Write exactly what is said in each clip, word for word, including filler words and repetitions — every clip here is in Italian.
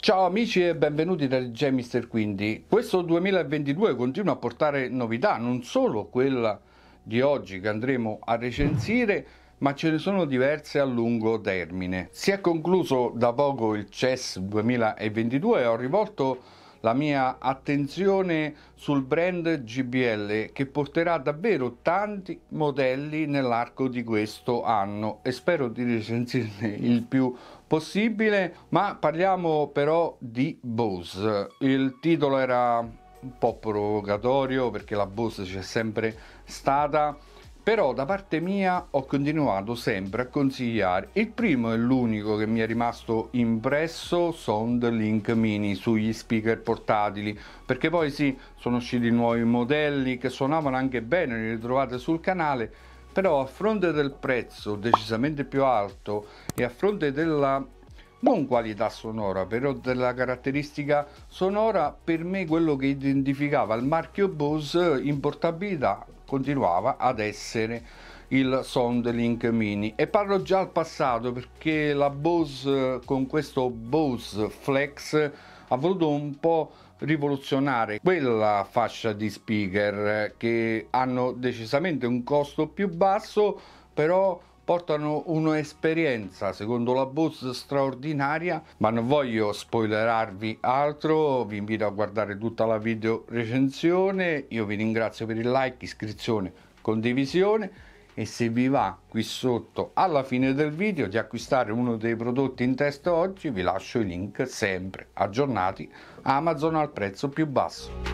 Ciao amici e benvenuti da D J mister Quindi. Questo duemilaventidue continua a portare novità, non solo quella di oggi che andremo a recensire, ma ce ne sono diverse a lungo termine. Si è concluso da poco il C E S duemilaventidue e ho rivolto la mia attenzione sul brand J B L che porterà davvero tanti modelli nell'arco di questo anno e spero di recensirne il più possibile, ma parliamo però di Bose. Il titolo era un po' provocatorio perché la Bose c'è sempre stata, però da parte mia ho continuato sempre a consigliare. Il primo e l'unico che mi è rimasto impresso SoundLink Mini sugli speaker portatili, perché poi sì, sono usciti nuovi modelli che suonavano anche bene, li trovate sul canale, però a fronte del prezzo decisamente più alto e a fronte della non qualità sonora, però della caratteristica sonora, per me quello che identificava il marchio Bose in portabilità continuava ad essere il SoundLink Mini. E parlo già al passato perché la Bose con questo Bose Flex ha voluto un po' rivoluzionare quella fascia di speaker che hanno decisamente un costo più basso, però portano un'esperienza secondo la Bose straordinaria. Ma non voglio spoilerarvi altro, vi invito a guardare tutta la video recensione. Io vi ringrazio per il like, iscrizione, condivisione, e se vi va qui sotto alla fine del video di acquistare uno dei prodotti in test oggi, vi lascio i link sempre aggiornati a Amazon al prezzo più basso.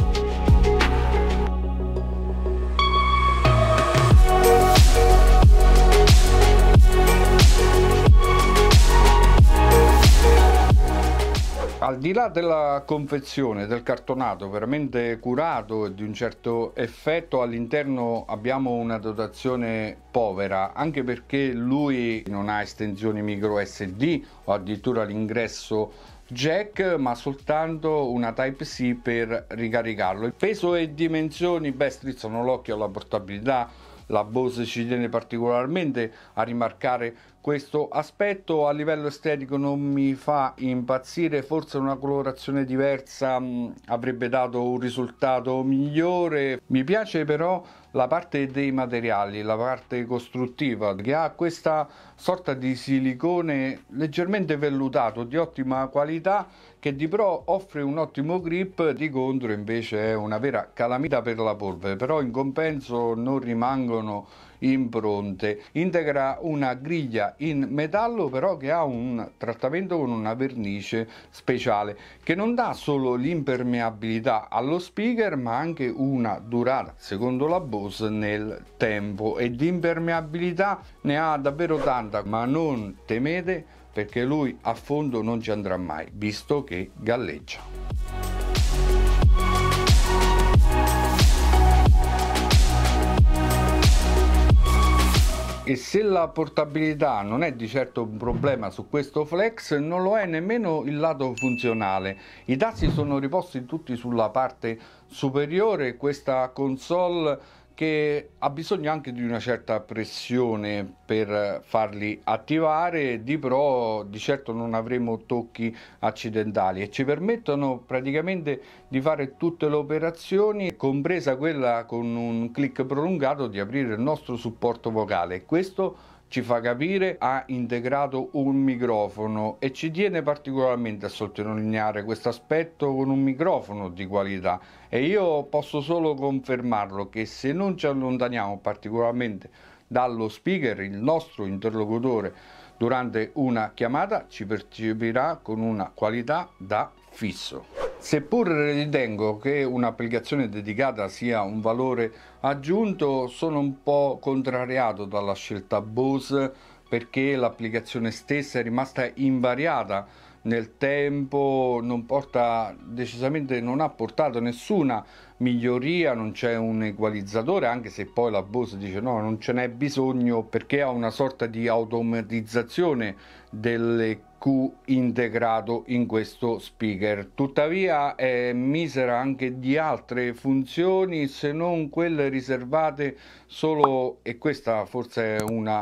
Al di là della confezione, del cartonato veramente curato e di un certo effetto, all'interno abbiamo una dotazione povera, anche perché lui non ha estensioni micro S D o addirittura l'ingresso jack, ma soltanto una Type C per ricaricarlo. Il peso e dimensioni, beh, strizzano l'occhio alla portabilità. La Bose ci tiene particolarmente a rimarcare questo aspetto. A livello estetico non mi fa impazzire, forse una colorazione diversa mh, avrebbe dato un risultato migliore. Mi piace però la parte dei materiali, la parte costruttiva, che ha questa sorta di silicone leggermente vellutato di ottima qualità, che di pro offre un ottimo grip, di contro invece è una vera calamita per la polvere, però in compenso non rimangono impronte. Integra una griglia in metallo però che ha un trattamento con una vernice speciale che non dà solo l'impermeabilità allo speaker, ma anche una durata, secondo la Bose, nel tempo, e di impermeabilità ne ha davvero tanta, ma non temete perché lui a fondo non ci andrà mai, visto che galleggia. E se la portabilità non è di certo un problema su questo Flex, non lo è nemmeno il lato funzionale. I tasti sono riposti tutti sulla parte superiore, questa console che ha bisogno anche di una certa pressione per farli attivare. Di pro di certo non avremo tocchi accidentali e ci permettono praticamente di fare tutte le operazioni, compresa quella con un click prolungato di aprire il nostro supporto vocale. Questo ci fa capire ha integrato un microfono e ci tiene particolarmente a sottolineare questo aspetto con un microfono di qualità, e io posso solo confermarlo che se non ci allontaniamo particolarmente dallo speaker, il nostro interlocutore durante una chiamata ci percepirà con una qualità da fisso. Seppur ritengo che un'applicazione dedicata sia un valore aggiunto, sono un po' contrariato dalla scelta Bose perché l'applicazione stessa è rimasta invariata nel tempo, non porta decisamente non ha portato nessuna miglioria, non c'è un equalizzatore, anche se poi la Bose dice no, non ce n'è bisogno perché ha una sorta di automatizzazione delle Q integrato in questo speaker. Tuttavia è misera anche di altre funzioni, se non quelle riservate solo, e questa forse è una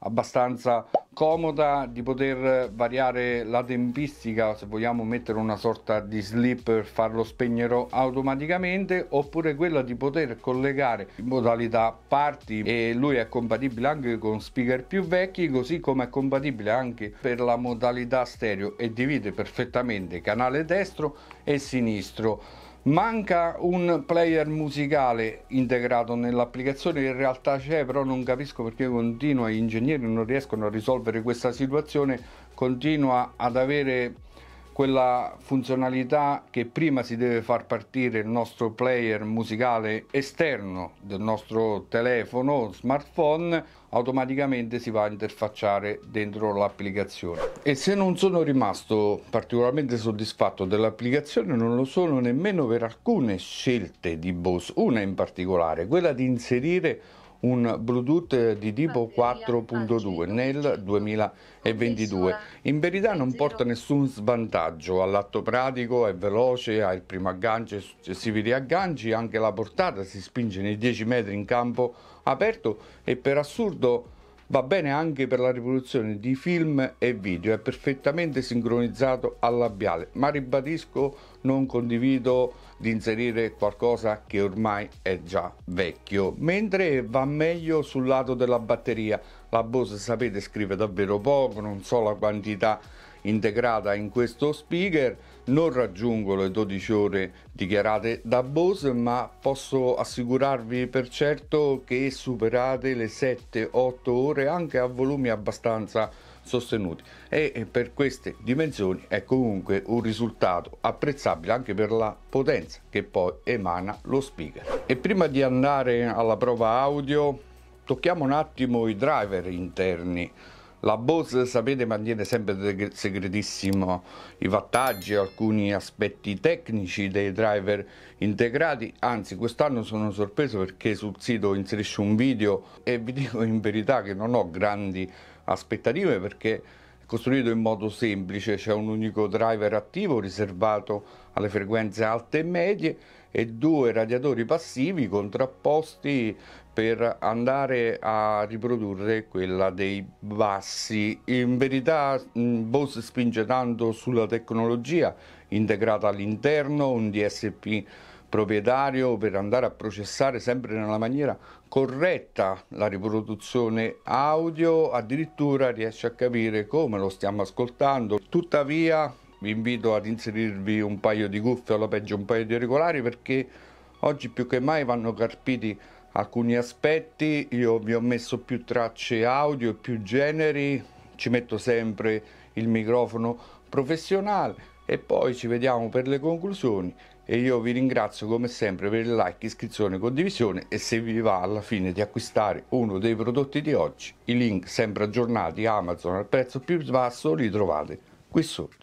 abbastanza comoda di poter variare la tempistica, se vogliamo mettere una sorta di sleep per farlo spegnere automaticamente, oppure quella di poter collegare in modalità party, e lui è compatibile anche con speaker più vecchi, così come è compatibile anche per la modalità stereo e divide perfettamente canale destro e sinistro. Manca un player musicale integrato nell'applicazione, in realtà c'è, però non capisco perché continua, gli ingegneri non riescono a risolvere questa situazione, continua ad avere quella funzionalità che prima si deve far partire il nostro player musicale esterno del nostro telefono, smartphone, automaticamente si va a interfacciare dentro l'applicazione. E se non sono rimasto particolarmente soddisfatto dell'applicazione, non lo sono nemmeno per alcune scelte di Bose, una in particolare, quella di inserire un Bluetooth di tipo quattro punto due nel duemilaventidue. In verità non porta nessun svantaggio, all'atto pratico è veloce, ha il primo aggancio e successivi riagganci, anche la portata si spinge nei dieci metri in campo aperto e per assurdo va bene anche per la riproduzione di film e video, è perfettamente sincronizzato al labiale, ma ribadisco, non condivido di inserire qualcosa che ormai è già vecchio, mentre va meglio sul lato della batteria. La Bose, sapete, scrive davvero poco, non so la quantità integrata in questo speaker, non raggiungo le dodici ore dichiarate da Bose, ma posso assicurarvi per certo che superate le sette otto ore anche a volumi abbastanza sostenuti, e per queste dimensioni è comunque un risultato apprezzabile anche per la potenza che poi emana lo speaker. E prima di andare alla prova audio tocchiamo un attimo i driver interni. La Bose, sapete, mantiene sempre segretissimo i wattaggi e alcuni aspetti tecnici dei driver integrati, anzi quest'anno sono sorpreso perché sul sito inserisce un video e vi dico in verità che non ho grandi aspettative perché è costruito in modo semplice, c'è un unico driver attivo riservato alle frequenze alte e medie e due radiatori passivi contrapposti per andare a riprodurre quella dei bassi. In verità Bose spinge tanto sulla tecnologia integrata all'interno, un D S P proprietario per andare a processare sempre nella maniera corretta la riproduzione audio, addirittura riesce a capire come lo stiamo ascoltando. Tuttavia vi invito ad inserirvi un paio di cuffie o alla peggio un paio di auricolari, perché oggi più che mai vanno carpiti alcuni aspetti. Io vi ho messo più tracce audio e più generi, ci metto sempre il microfono professionale e poi ci vediamo per le conclusioni. E io vi ringrazio come sempre per il like, iscrizione, condivisione, e se vi va alla fine di acquistare uno dei prodotti di oggi, i link sempre aggiornati Amazon al prezzo più basso li trovate qui sotto.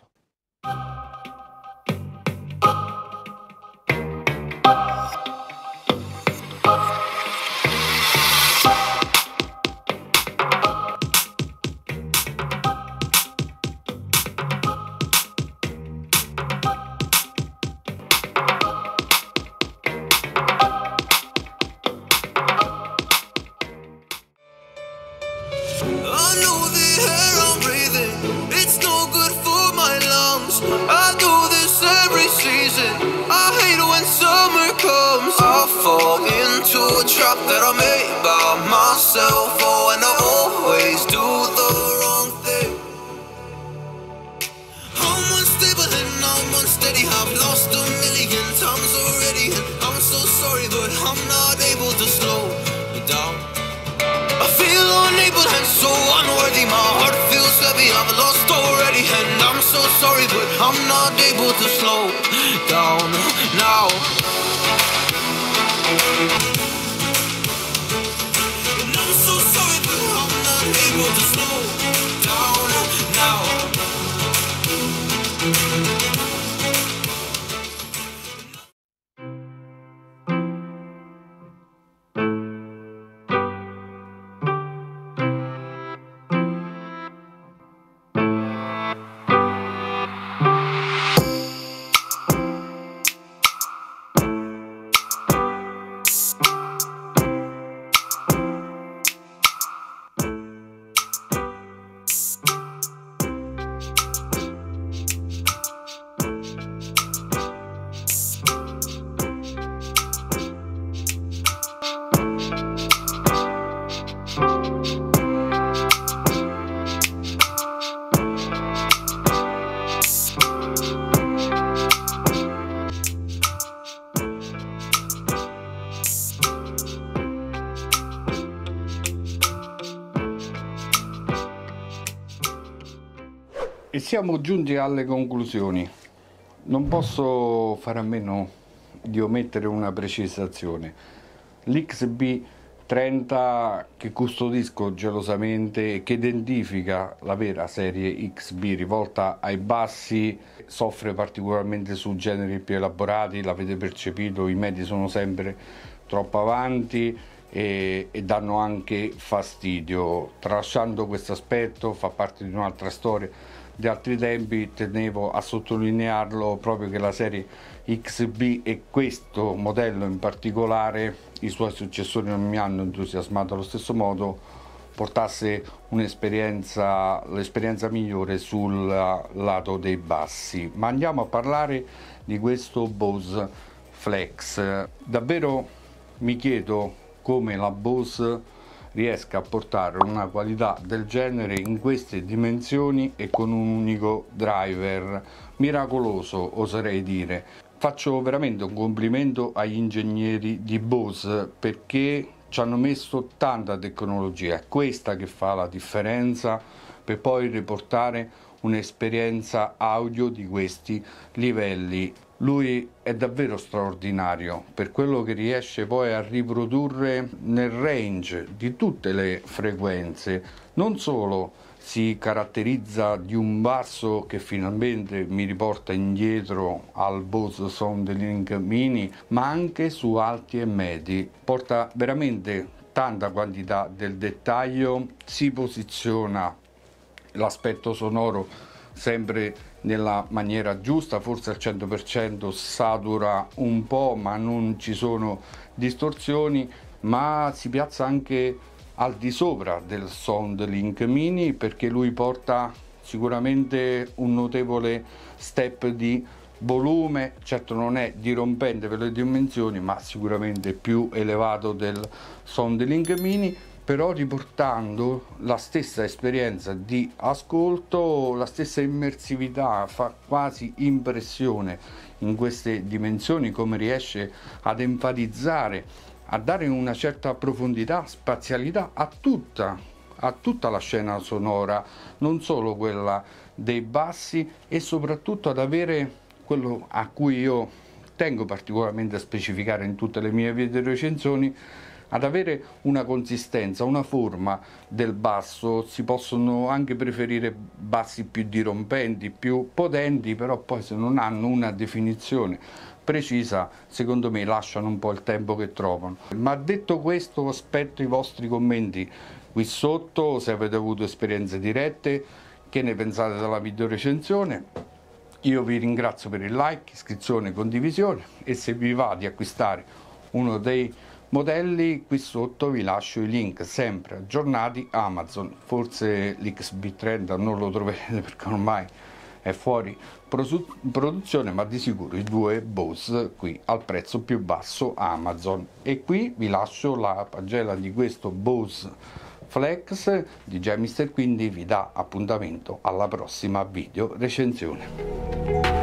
I do this every season. I hate when summer comes. I fall into a trap that I made by myself. Oh, and I always do the wrong thing. I'm unstable and I'm unsteady. I've lost a million times already, and I'm so sorry, but I'm not able to slow me down. I feel unable and so unworthy. My heart feels heavy, I've lost already, and I'm so sorry, but I'm not able to slow down now. And I'm so sorry, but I'm not able to slow down now. siamo giunti alle conclusioni. Non posso fare a meno di omettere una precisazione. L'X B trenta che custodisco gelosamente e che identifica la vera serie X B rivolta ai bassi soffre particolarmente su generi più elaborati, l'avete percepito, i medi sono sempre troppo avanti e, e danno anche fastidio. Tralasciando questo aspetto, fa parte di un'altra storia di altri tempi, tenevo a sottolinearlo proprio che la serie X B e questo modello in particolare, i suoi successori non mi hanno entusiasmato allo stesso modo, portasse un'esperienza, l'esperienza migliore sul lato dei bassi. Ma andiamo a parlare di questo Bose Flex. Davvero mi chiedo come la Bose riesca a portare una qualità del genere in queste dimensioni e con un unico driver. Miracoloso, oserei dire. Faccio veramente un complimento agli ingegneri di Bose perché ci hanno messo tanta tecnologia, è questa che fa la differenza per poi riportare un'esperienza audio di questi livelli. Lui è davvero straordinario per quello che riesce poi a riprodurre nel range di tutte le frequenze. Non solo si caratterizza di un basso che finalmente mi riporta indietro al Bose SoundLink Mini, ma anche su alti e medi. Porta veramente tanta quantità del dettaglio, si posiziona l'aspetto sonoro sempre nella maniera giusta, forse al cento per cento satura un po', ma non ci sono distorsioni, ma si piazza anche al di sopra del SoundLink Mini perché lui porta sicuramente un notevole step di volume, certo non è dirompente per le dimensioni, ma sicuramente più elevato del SoundLink Mini, però riportando la stessa esperienza di ascolto, la stessa immersività, fa quasi impressione in queste dimensioni come riesce ad enfatizzare, a dare una certa profondità, spazialità a tutta, a tutta la scena sonora, non solo quella dei bassi, e soprattutto ad avere quello a cui io tengo particolarmente a specificare in tutte le mie video recensioni, ad avere una consistenza, una forma del basso. Si possono anche preferire bassi più dirompenti, più potenti, però poi se non hanno una definizione precisa, secondo me lasciano un po' il tempo che trovano. Ma detto questo, aspetto i vostri commenti qui sotto, se avete avuto esperienze dirette, che ne pensate della video recensione. Io vi ringrazio per il like, iscrizione, condivisione, e se vi va di acquistare uno dei modelli qui sotto vi lascio i link sempre aggiornati Amazon. Forse l'X B trenta non lo troverete perché ormai è fuori produzione, ma di sicuro i due Bose qui al prezzo più basso Amazon. E qui vi lascio la pagella di questo Bose Flex di J Mister, quindi vi dà appuntamento alla prossima video recensione.